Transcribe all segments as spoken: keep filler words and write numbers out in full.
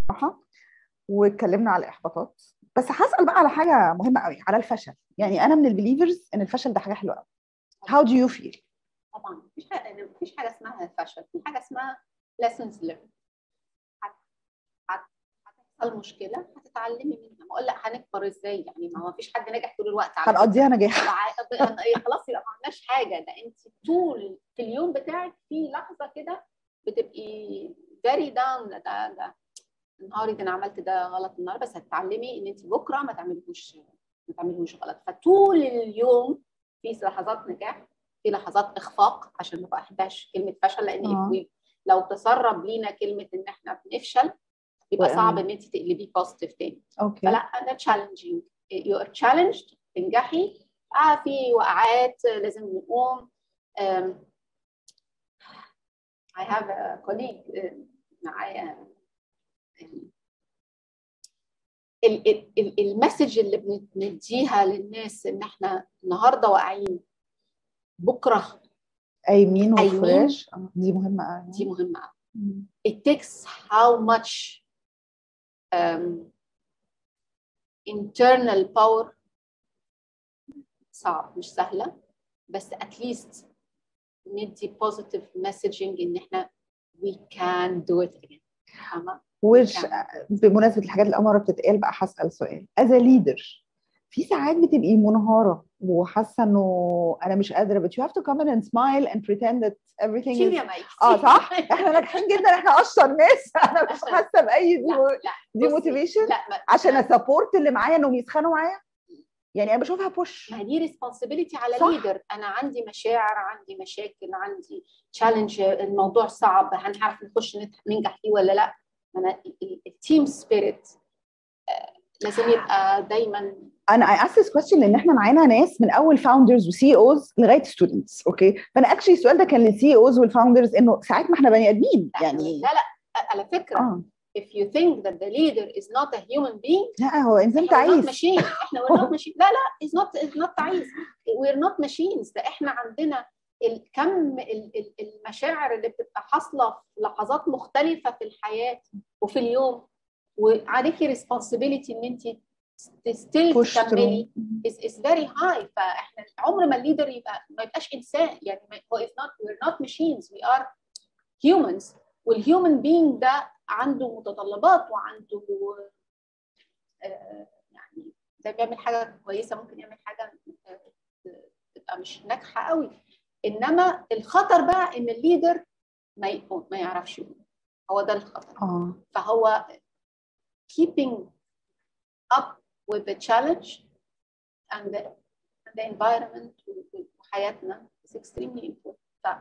بصراحه، واتكلمنا على الاحباطات. بس هسال بقى على حاجه مهمه قوي، على الفشل. يعني انا من البليفرز ان الفشل ده حاجه حلوه قوي. How do you feel؟ طبعا مفيش حاجه مفيش حاجه اسمها فشل، في حاجه اسمها lessons learned. هتحصل مشكله هتتعلمي منها. ما اقول لك هنكبر ازاي يعني؟ ما هو مفيش حد ناجح طول الوقت على هنقضيها نجاح. خلاص يبقى ما عملناش حاجه. ده انت طول في اليوم بتاعك في لحظه كده بتبقي very down. ده ده النهار ده انا عملت ده غلط النهار، بس هتتعلمي ان انت بكره ما تعمليهوش ما تعمليهوش غلط. فطول اليوم في لحظات نجاح، في لحظات اخفاق، عشان ما بحبش كلمه فشل، لان آه. لو تسرب لينا كلمه ان احنا بنفشل يبقى صعب ان انت تقلبيه بوزيتيف تاني. اوكي. فلا، ده تشالنجينج. يو ار تشالنجد، تنجحي. اه في وقعات لازم نقوم. um, I have a colleague معايا. المسج اللي بنديها للناس ان احنا النهارده واقعين، بكره قايمين وفريش. دي مهمه قوي. دي مهمه قوي. It takes how much um, internal power. صعب، مش سهله، بس at least ندي positive messaging ان احنا we can do it again. وش بمناسبه الحاجات اللي اول مره بتتقال بقى، هسال سؤال. as a leader، في ساعات بتبقي منهاره وحاسه انه انا مش قادره، but you have to come in and smile and pretend that everything is اه صح. احنا ناجحين جدا، احنا اشطر ناس. انا مش حاسه باي دي موتيفيشن عشان اسابورت اللي معايا انهم يسخنوا معايا. يعني انا بشوفها بوش. ما دي ريسبونسبيلتي على ليدر. انا عندي مشاعر، عندي مشاكل، عندي تشالنج، الموضوع صعب، هنعرف نخش ننجح فيه ولا لا؟ انا التيم سبيريت لازم يبقى دايما. انا I ask this question لان احنا معانا ناس من اول فاوندرز وسي اوز لغايه ستودنتس. اوكي، فانا اكشلي السؤال ده كان للسي اوز والفاوندرز، انه ساعات ما احنا بني ادمين يعني. لا لا على فكره آه. if you think that the leader is not a human being، لا هو انسان تعيس. ماشين. احنا we're not machine. لا لا is not is not تعيس. we're not machines. ده احنا عندنا الكم المشاعر اللي بتبقى حاصله في لحظات مختلفه في الحياه وفي اليوم، وعليكي responsibility ان انت still تكملي is is very high. فاحنا عمر ما الليدر يبقى ما يبقاش انسان يعني. هو is not we're not machines, we are humans. والهيومن بينج ده عنده متطلبات وعنده آه يعني ده بيعمل حاجه كويسه، ممكن يعمل حاجه تبقى مش ناجحه قوي. انما الخطر بقى ان الليدر ما يقوم ما يعرفش يقوم. هو ده الخطر. آه. فهو keeping up with the challenge and the, and the environment وحياتنا is extremely important.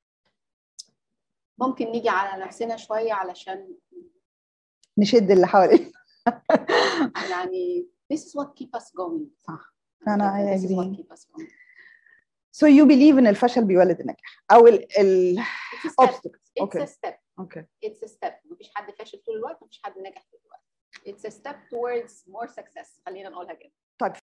ممكن نيجي على نفسنا شوية علشان نشد اللي حوالينا. يعني this is what keep us going. صح. أنا this is what keep us going. So you believe إن الفشل بيولد النجاح أو ال ال obstacle. It's a step. Okay. It's a step. مفيش حد فاشل طول الوقت، مفيش حد ناجح طول الوقت. It's a step towards more success. خلينا نقولها كده. طيب